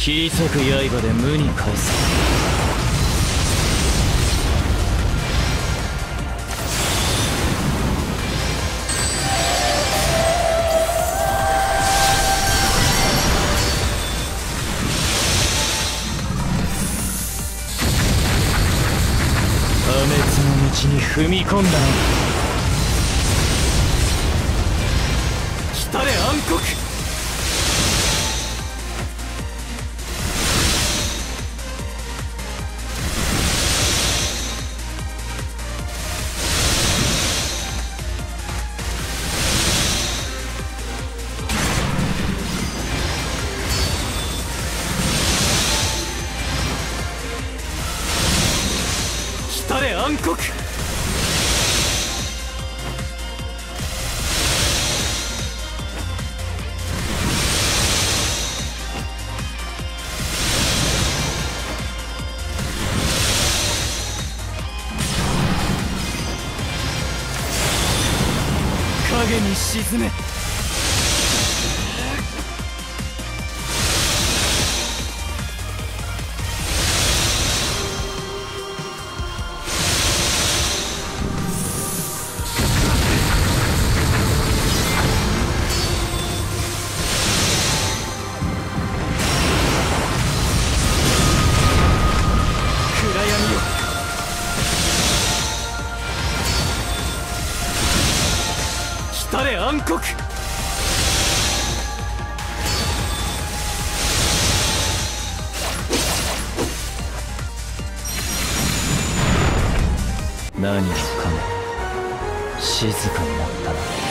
切り裂く刃で無に返す。破滅の道に踏み込んだな。来たれ暗黒。来たれ暗黒。影に沈め。暗闇よ、来たれ暗黒。何もかも静かになったな。